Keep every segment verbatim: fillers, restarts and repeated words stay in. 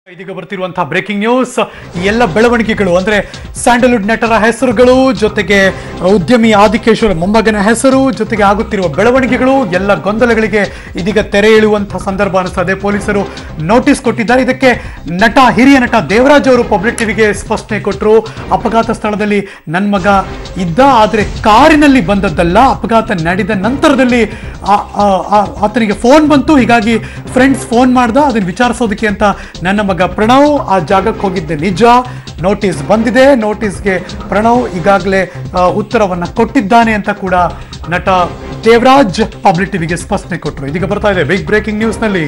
ಇದೀಗ ಬರ್ತಿರುವಂತಹ breaking news. ಎಲ್ಲ ಬೆಳವಣಿಗೆಗಳು ಅಂದ್ರೆ ಸ್ಯಾಂಡಲ್ವುಡ್ ನಟರ ಹೆಸರುಗಳು ಜೊತೆಗೆ ಉದ್ಯಮಿ ಆದಿಕೇಶ್ವರ ಮೊಮ್ಮಗನ ಹೆಸರು ಜೊತೆಗೆ ಆಗುತ್ತಿರುವ ಬೆಳವಣಿಗೆಗಳು ಎಲ್ಲ ಗೊಂದಲಗಳಿಗೆ ಇದೀಗ ತೆರೆ ಎಳೆಯುವಂತಹ ಸಂದರ್ಭ ಅನಿಸ್ತದೆ. ಪೊಲೀಸರು ನೋಟಿಸ್ ಕೊಟ್ಟಿದ್ದಾರೆ. ಇದಕ್ಕೆ ನಟ ಹಿರಿಯ ನಟ ದೇವರಾಜ್ ಅವರು ಪಬ್ಲಿಕ್ ಟಿವಿಗೆ ಸ್ಪಷ್ಟನೆ ಕೊಟ್ಟರು. ಅಪಘಾತ ಸ್ಥಳದಲ್ಲಿ ನನ್ನ ಮಗ ಇದ್ದ, ಆದರೆ ಕಾರಿನಲ್ಲಿ ಬಂದದ್ದಲ್ಲ. ಅಪಘಾತ ನಡೆದ ನಂತರದಲ್ಲಿ ಆತನಿಗೆ ಫೋನ್ ಬಂತು, ಹೀಗಾಗಿ ಫ್ರೆಂಡ್ಸ್ ಫೋನ್ ಮಾಡ್ದ, ಅದನ್ನ ವಿಚಾರಿಸೋದಕ್ಕೆ ಅಂತ ನನ್ನ ಮಗ ಪ್ರಣವ್ ಆ ಜಾಗಕ್ಕೆ ಹೋಗಿದ್ದೆ ನಿಜ. ನೋಟಿಸ್ ಬಂದಿದೆ, ನೋಟಿಸ್ಗೆ ಪ್ರಣವ್ ಈಗಾಗಲೇ ಉತ್ತರವನ್ನ ಕೊಟ್ಟಿದ್ದಾನೆ ಅಂತ ಕೂಡ ನಟ ದೇವರಾಜ್ ಪಬ್ಲಿಕ್ ಟಿವಿಗೆ ಸ್ಪಷ್ಟನೆ ಕೊಟ್ಟರು. ಇದೀಗ ಬರ್ತಾ ಇದೆ ಬಿಗ್ ಬ್ರೇಕಿಂಗ್ ನ್ಯೂಸ್ ನಲ್ಲಿ.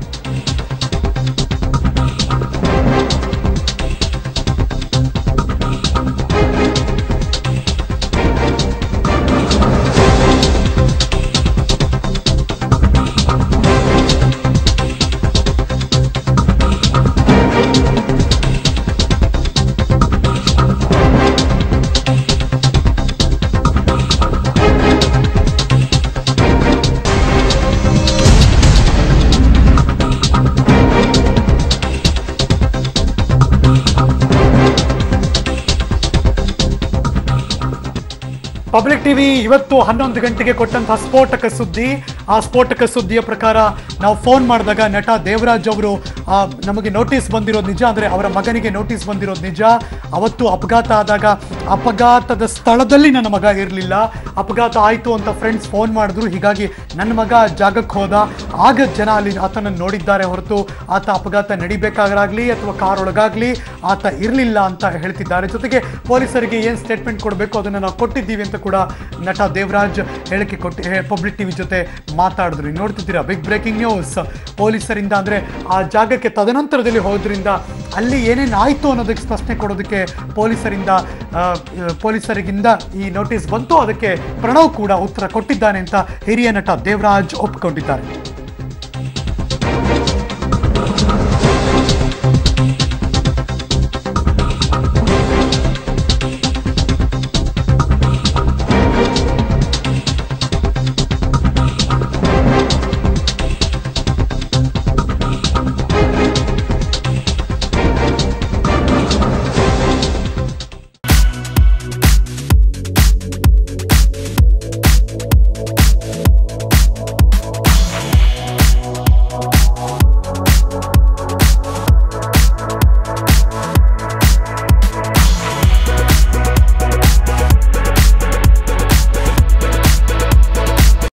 ಪಬ್ಲಿಕ್ ಟಿವಿ ಇವತ್ತು ಹನ್ನೊಂದು ಗಂಟೆಗೆ ಕೊಟ್ಟಂತಹ ಸ್ಫೋಟಕ ಸುದ್ದಿ. ಆ ಸ್ಫೋಟಕ ಸುದ್ದಿಯ ಪ್ರಕಾರ ನಾವು ಫೋನ್ ಮಾಡಿದಾಗ ನಟ ದೇವರಾಜ್ ಅವರು ನಮಗೆ ನೋಟಿಸ್ ಬಂದಿರೋದು ನಿಜ, ಅಂದರೆ ಅವರ ಮಗನಿಗೆ ನೋಟಿಸ್ ಬಂದಿರೋದು ನಿಜ. ಅವತ್ತು ಅಪಘಾತ ಆದಾಗ ಅಪಘಾತದ ಸ್ಥಳದಲ್ಲಿ ನನ್ನ ಮಗ ಇರಲಿಲ್ಲ. ಅಪಘಾತ ಆಯಿತು ಅಂತ ಫ್ರೆಂಡ್ಸ್ ಫೋನ್ ಮಾಡಿದ್ರು, ಹೀಗಾಗಿ ನನ್ನ ಮಗ ಜಾಗಕ್ಕೆ ಹೋದ. ಆಗ ಜನ ಅಲ್ಲಿ ಆತನನ್ನು ನೋಡಿದ್ದಾರೆ ಹೊರತು ಆತ ಅಪಘಾತ ನಡಿಬೇಕಾಗಲಿ ಅಥವಾ ಕಾರ್ ಒಳಗಾಗಲಿ ಆತ ಇರಲಿಲ್ಲ ಅಂತ ಹೇಳ್ತಿದ್ದಾರೆ. ಜೊತೆಗೆ ಪೊಲೀಸರಿಗೆ ಏನು ಸ್ಟೇಟ್ಮೆಂಟ್ ಕೊಡಬೇಕು ಅದನ್ನು ನಾವು ಕೊಟ್ಟಿದ್ದೀವಿ ಅಂತ ಕೂಡ ನಟ ದೇವರಾಜ್ ಹೇಳಿಕೆ ಕೊಟ್ಟು ಪಬ್ಲಿಕ್ ಟಿವಿ ಜೊತೆ ಮಾತಾಡಿದ್ರು. ನೋಡ್ತಿದ್ದೀರಾ ಬಿಗ್ ಬ್ರೇಕಿಂಗ್ ನ್ಯೂಸ್. ಪೊಲೀಸರಿಂದ ಅಂದರೆ ಆ ಜಾಗಕ್ಕೆ ತದನಂತರದಲ್ಲಿ ಹೋದ್ರಿಂದ ಅಲ್ಲಿ ಏನೇನು ಆಯಿತು ಅನ್ನೋದಕ್ಕೆ ಸ್ಪಷ್ಟನೆ ಕೊಡೋದಕ್ಕೆ ಪೊಲೀಸರಿಂದ ಪೊಲೀಸರಿಗಿಂದ ಈ ನೋಟಿಸ್ ಬಂತು. ಅದಕ್ಕೆ ಪ್ರಣವ್ ಕೂಡ ಉತ್ತರ ಕೊಟ್ಟಿದ್ದಾನೆ ಅಂತ ಹಿರಿಯ ನಟ ದೇವರಾಜ್ ಒಪ್ಪಿಕೊಂಡಿದ್ದಾರೆ.